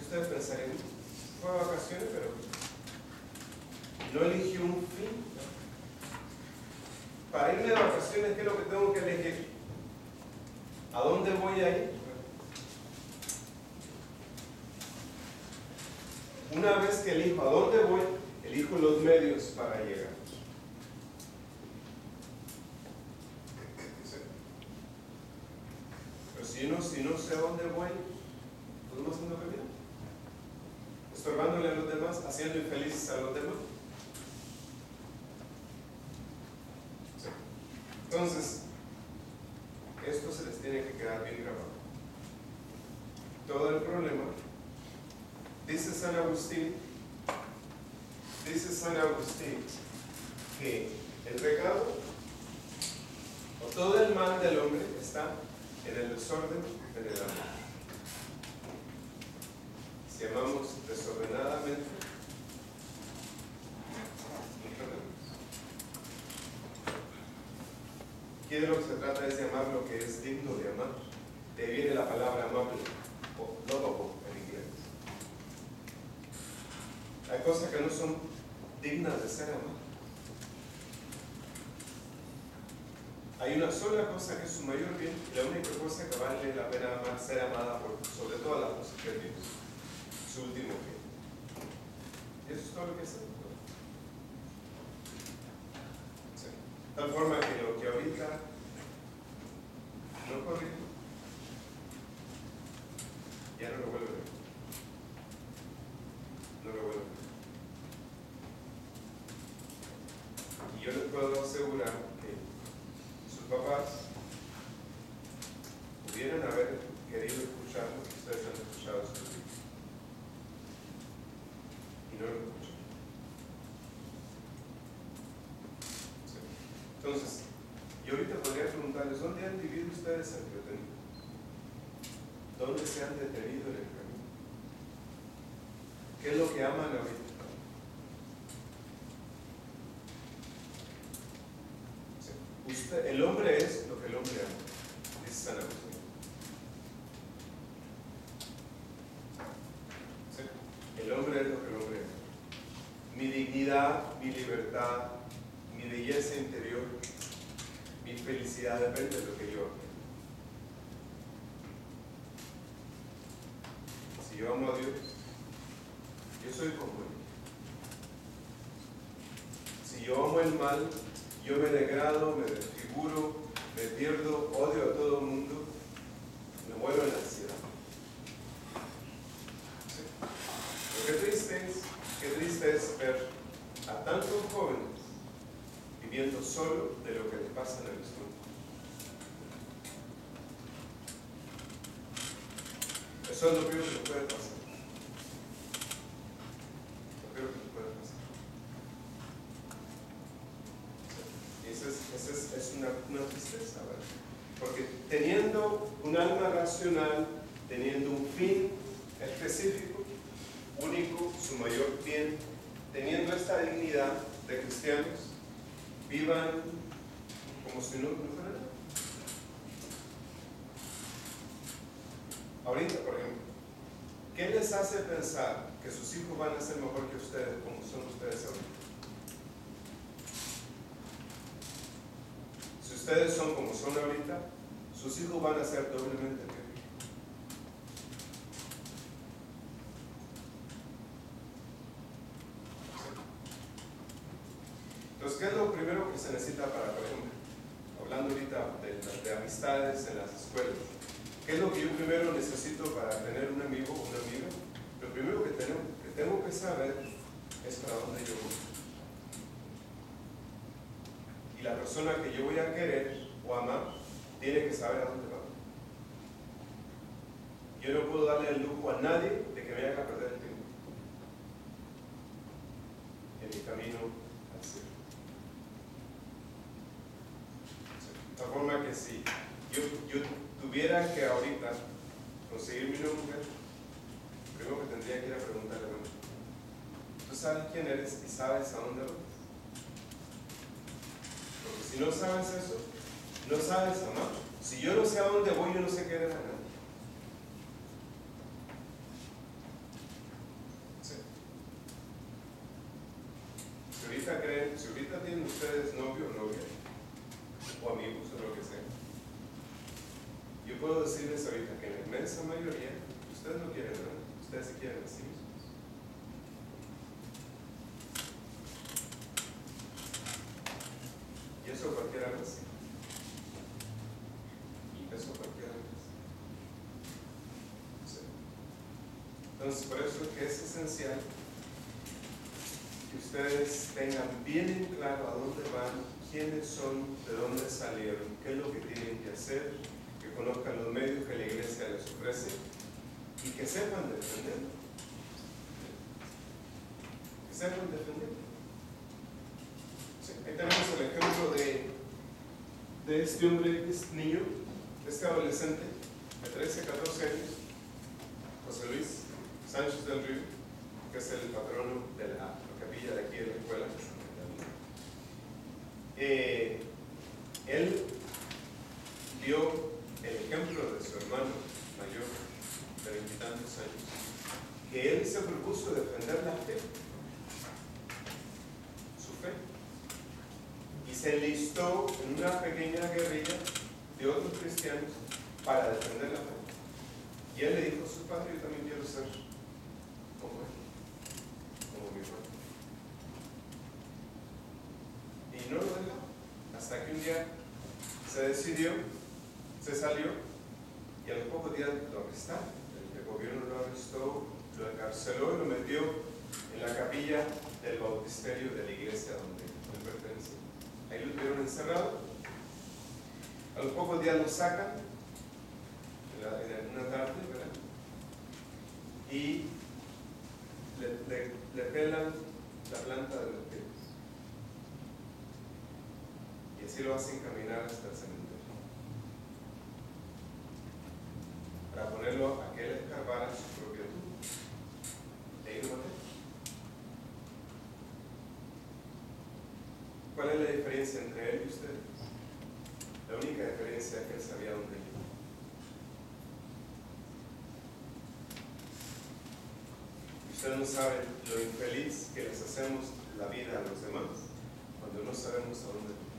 ustedes pensarían, fue a vacaciones, pero no eligió un fin. Para irme de vacaciones, ¿qué es lo que tengo que elegir? ¿A dónde voy a ir? Una vez que elijo a dónde voy, elijo los medios para llegar. Pero si no sé a dónde voy, pues no haciendo camino, estorbándole a los demás, haciendo infelices a los demás. Sí. Entonces, esto se les tiene que quedar bien grabado. Todo el problema, dice San Agustín, que el pecado o todo el mal del hombre está en el desorden en el amor. Si amamos desordenadamente, aquí de lo que se trata es de amar lo que es digno de amar. De ahí viene la palabra amable, o lovable en inglés. Hay cosas que no son dignas de ser amadas. Hay una sola cosa que es su mayor bien, y la única cosa que vale la pena amar, ser amada por sobre todas las cosas que Dios, su último bien. Y eso es todo lo que hacemos. Sí. De tal forma que lo que ahorita no corrijo, ya no lo vuelvo a ver. No lo vuelvo a ver. Y yo les puedo asegurar que sus papás pudieran haber querido escuchar lo que ustedes han escuchado sus hijos. Y no lo escuchan. Sí. Entonces, yo ahorita podría preguntarles, ¿dónde han vivido ustedes entretenidos? ¿Dónde se han detenido en el camino? ¿Qué es lo que aman ahorita? El hombre es lo que el hombre ama, dice San Agustín. ¿Sí? El hombre es lo que el hombre ama. Mi dignidad, mi libertad, mi belleza interior, mi felicidad depende de lo que yo amo. Si yo amo a Dios, yo soy como Él. Si yo amo el mal, yo me degrado, me desfiguro, me pierdo, odio a todo el mundo, me vuelvo en la ansiedad. ¿Sí? Pero qué triste es ver a tantos jóvenes viviendo solo de lo que les pasa en el estudio. Eso es lo peor que les puede pasar. Lo peor que les puede pasar. Esa es una tristeza, ¿verdad? Porque teniendo un alma racional, teniendo un fin específico, único, su mayor bien, teniendo esta dignidad de cristianos, vivan como si no fuera nada. Ahorita, por ejemplo, ¿qué les hace pensar que sus hijos van a ser mejor que ustedes como son ustedes ahorita? Si ustedes son como son ahorita, sus hijos van a ser doblemente peor. Entonces, ¿qué es lo primero que se necesita para, por ejemplo, hablando ahorita de amistades en las escuelas? ¿Qué es lo que yo primero necesito para tener un amigo o una amiga? Lo primero que tengo que saber es para dónde yo voy. Y la persona que yo voy a querer o amar tiene que saber a dónde va. Yo no puedo darle el lujo a nadie de que me haga perder el tiempo en mi camino al cielo. De tal forma que si yo tuviera que ahorita conseguir mi mujer, primero que tendría que ir a preguntarle, bueno, ¿tú sabes quién eres y sabes a dónde vas? Porque si no sabes eso, no sabes amar. Si yo no sé a dónde voy, yo no sé querer a nadie. tienen ustedes novio o novia, o amigos o lo que sea, yo puedo decirles ahorita que en la inmensa mayoría ustedes no quieren nada, ustedes se quieren a sí mismos. Y eso cualquiera lo hace. Eso cualquiera lo hace. Sí. Entonces, por eso es que es esencial que ustedes tengan bien en claro a dónde van, quiénes son, de dónde salieron, qué es lo que tienen que hacer, que conozcan los medios que la iglesia les ofrece y que sepan defenderlo. Que sepan defenderlo. Sí, ahí tenemos el ejemplo de este hombre, de este niño, de este adolescente de 13, 14 años, José Luis Sánchez del Río, que es el patrono de la capilla de aquí de la escuela. Él dio el ejemplo de su hermano mayor de 20 y tantos años, que él se propuso defender la fe, su fe, y se enlistó en una pequeña guerrilla de otros cristianos para defender la fe. Y él le dijo a su padre: yo también quiero ser como él, como mi hermano. Y no lo dejó, hasta que un día se decidió, se salió, y a los pocos días lo arrestaron. El gobierno lo arrestó, lo encarceló y lo metió en la capilla del bautisterio de la iglesia donde él pertenecía. Ahí lo tuvieron encerrado. A los pocos días lo sacan en una tarde, ¿verdad? Y le pelan la planta de los pies. Y así lo hacen caminar hasta el cementerio, para ponerlo a que él escarbara su propio tumba. De ahí lo maté. ¿Cuál es la diferencia entre él y ustedes? La única diferencia es que él sabía dónde iba. Ustedes no saben lo infeliz que les hacemos la vida a los demás cuando no sabemos a dónde vamos.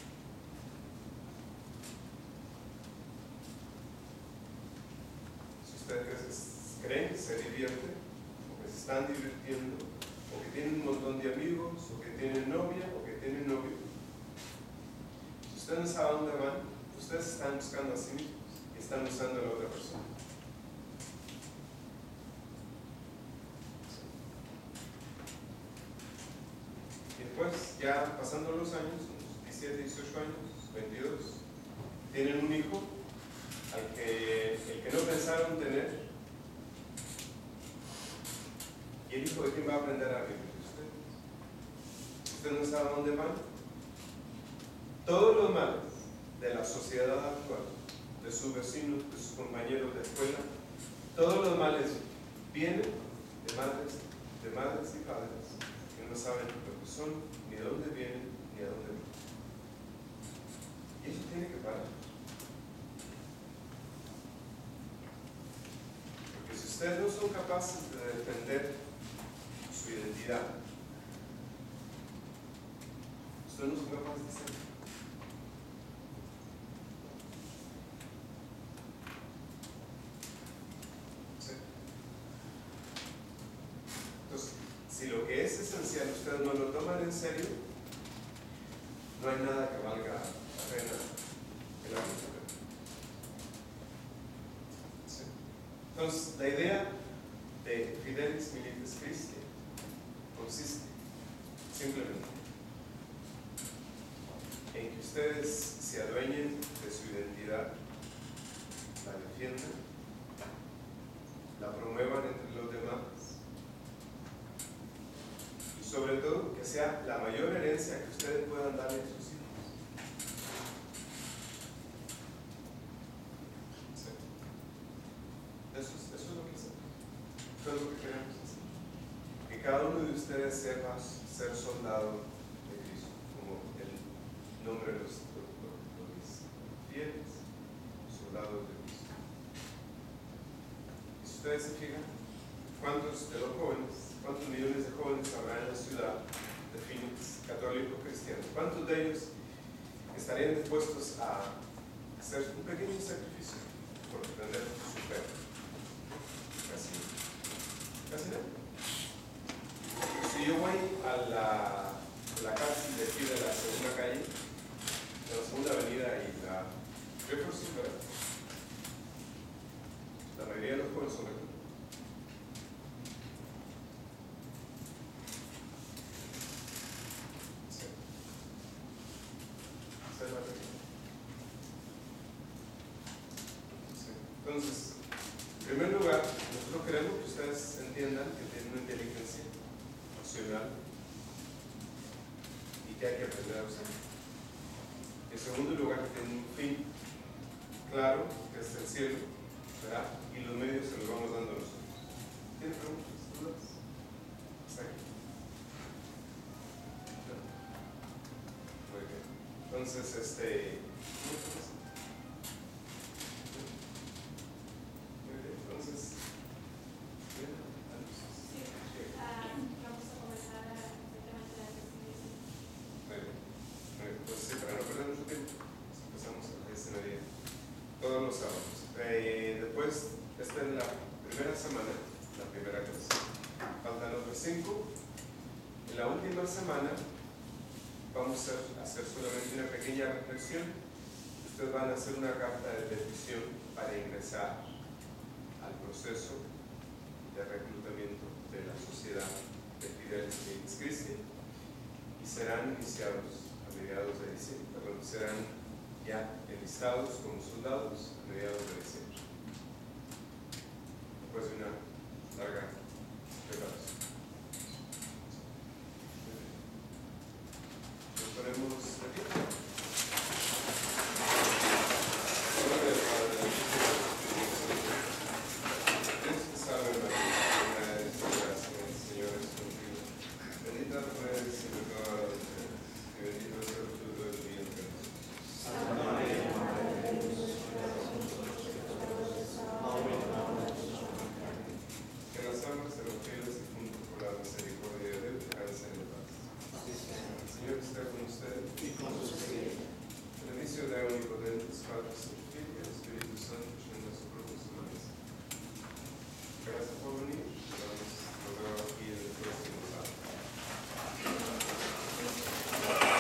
Si ustedes creen que se divierten, o que se están divirtiendo, o que tienen un montón de amigos, o que tienen novia, o que tienen novio, si ustedes no saben a dónde van, ustedes están buscando a sí mismos y están usando a la otra persona. Y después, ya pasando los años, unos 17, 18 años, 22, tienen un hijo el que no pensaron tener. ¿Y el hijo de quién va a aprender a vivir? Usted no sabe a dónde van. Todos los males de la sociedad actual, de sus vecinos, de sus compañeros de escuela, todos los males vienen de madres y padres que no saben lo que son, ni de dónde vienen, ni a dónde van. Y eso tiene que parar. Porque si ustedes no son capaces de defender su identidad, ustedes no son capaces de hacerlo. Si lo que es esencial ustedes no lo toman en serio, no hay nada que valga la pena el ámbito. ¿Sí? Entonces, la idea de Fidelis Militis Christi consiste simplemente en que ustedes se adueñen de su identidad, la defiendan, la promuevan entre los demás, sobre todo que sea la mayor herencia que ustedes puedan darle a sus hijos. ¿Sí? Eso es lo que hacemos. Eso es lo que queremos hacer. Que cada uno de ustedes sepa ser soldado de Cristo, como el nombre de los fieles, soldados de Cristo. Y si ustedes se fijan, ¿cuántos de los jóvenes, cuántos millones de jóvenes habrá en la ciudad de fines católicos cristianos. ¿Cuántos de ellos estarían dispuestos a hacer un pequeño sacrificio por defender su fe? Casi nada. Si yo voy a la cárcel de aquí de la segunda calle, de la segunda avenida y la Jefferson, ¿verdad? La mayoría de los jóvenes son reclutas. Sí. ¿Se va a repetir? Sí. Entonces, en primer lugar, nosotros queremos que ustedes entiendan que tienen una inteligencia racional y que hay que aprender a usar. En segundo lugar, que tienen un fin claro, que es el cielo, ¿verdad? Y los medios se los vamos dando nosotros. ¿Tienen preguntas? ¿Dudas? ¿Está aquí? ¿No? Muy bien. Entonces, muy bien. Entonces, ¿bien? Sí, vamos a comenzar directamente la presentación. Muy bien. Pues sí, para no perder mucho tiempo, empezamos a la escenaría todos los sábados. Después, esta es la primera semana, la primera clase. Faltan otros 5. En la última semana vamos a hacer solamente una pequeña reflexión. Ustedes van a hacer una carta de petición para ingresar al proceso de reclutamiento de la sociedad de Fidelis Christi y serán iniciados a mediados de diciembre, serán ya enlistados como soldados a mediados de diciembre.